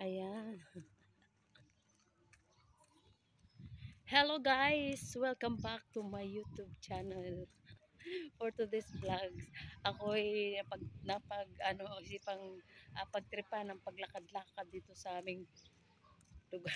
Ayan. Hello guys! Welcome back to my YouTube channel for today's vlogs. Ako'y isipang pagtripa ng paglakad-lakad dito sa aming lugar.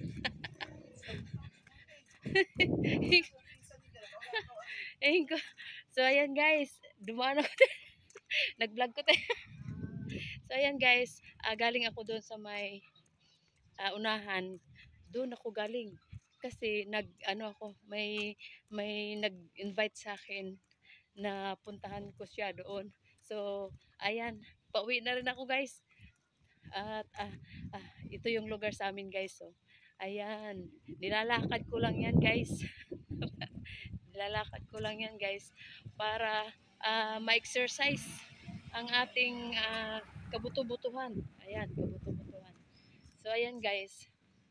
Ayun ko. So ayan guys, dumaan ako. Nag-vlog ko tayo. So ayan guys, galing ako doon sa may unahan. Doon ako galing kasi may nag-invite sa akin na puntahan ko siya doon. So, ayan, pauwi na rin ako guys. At ito yung lugar sa amin guys. So, ayan, nilalakad ko lang yan guys. Nilalakad ko lang yan guys para ma-exercise ang ating kabuto-butuhan. Ayan, kabuto-butuhan. So, ayan guys.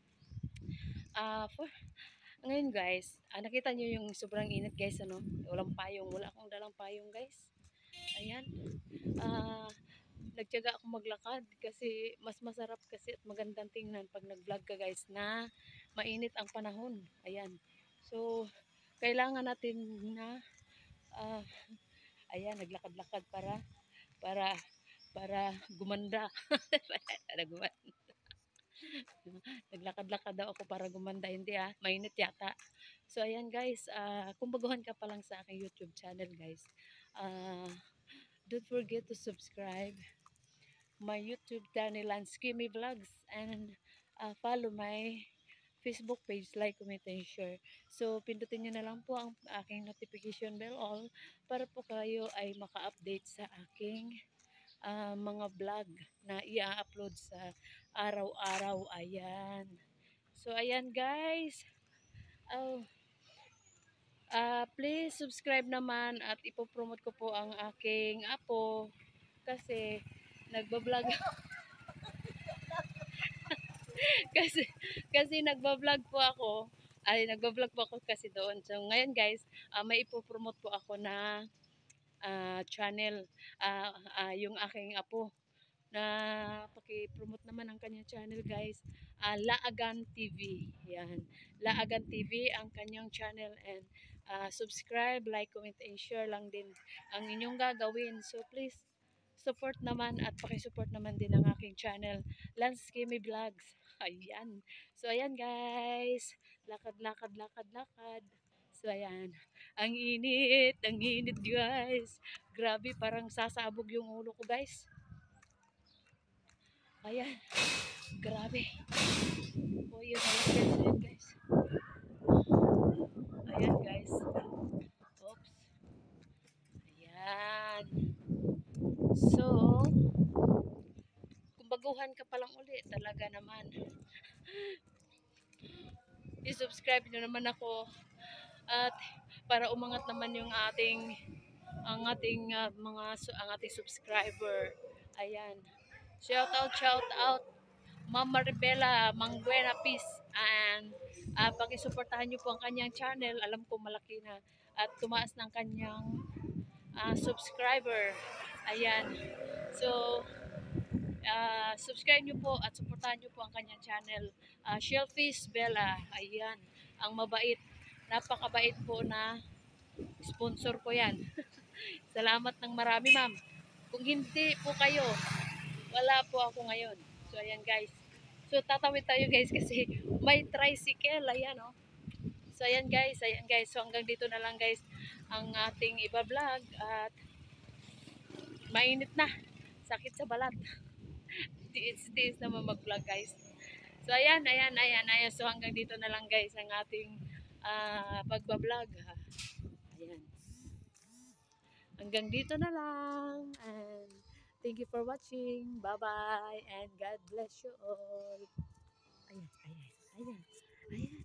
For ngayon guys, nakita nyo yung sobrang init guys, ano? Walang payong, wala akong dalang payong guys. Ayan. Ah, nagtiyaga ako maglakad kasi mas masarap kasi at magandang tingnan pag nag-vlog ka guys na mainit ang panahon. Ayan. So, kailangan natin na ah, ayan, naglakad-lakad para para gumanda. Para gumanda. Naglakad-lakad daw ako para gumanda. Hindi mainit yata. So ayan guys, kung baguhan ka pa lang sa aking YouTube channel guys, uh, don't forget to subscribe my YouTube channel and Skimmy Vlogs and follow my Facebook page, like, comment, and share. So, pindutin nyo na lang po ang aking notification bell all para po kayo ay maka-update sa aking mga vlog na i-upload sa araw-araw. Ayan. So, ayan guys. Oh, please subscribe naman at ipopromote ko po ang aking apo kasi nagbablog kasi kasi nagbablog po ako nagbablog po ako kasi doon. So ngayon guys, may ipopromote po ako na channel, yung aking apo na paki-promote naman ang kanyang channel guys, Laagan TV. Yan, Laagan TV ang kanyang channel, and subscribe, like, comment, and share lang din ang inyong gagawin. So please support naman at paki-support naman din ang aking channel, Lanskimi Vlogs. Ayan. So ayan guys, lakad lakad lakad lakad. So ayan, ang init guys. Grabe, parang sasabog yung ulo ko guys. Ayan, grabe. O yun na lang guys. Ayan guys. Oops. Ayan. So, kung baguhan ka palang uli, talaga naman. I-subscribe nyo naman ako at para umangat naman yung ang ating subscriber. Ayan. Shout out Mama Rebella Mangbuena Peace, and paki-suportahan niyo po ang kanyang channel. Alam ko malaki na at tumaas ng kanyang subscriber. Ayan. So, subscribe niyo po at suportahan niyo po ang kanyang channel. Shellfish Bella. Ayan. Ang mabait. Napakabait po na sponsor ko yan. Salamat ng marami, ma'am. Kung hindi po kayo, wala po ako ngayon. So, ayan guys. So, tatawid tayo guys kasi may tricycle. Ayan, oh. So, ayan guys. Ayan guys. So, hanggang dito na lang guys ang ating iba-vlog. At mainit na. Sakit sa balat. Tiis-tiis naman mag-vlog guys. So, ayan. So, hanggang dito na lang guys ang ating pagbablog. Ayan. Hanggang dito na lang. And thank you for watching. Bye-bye. And God bless you all. Ayan.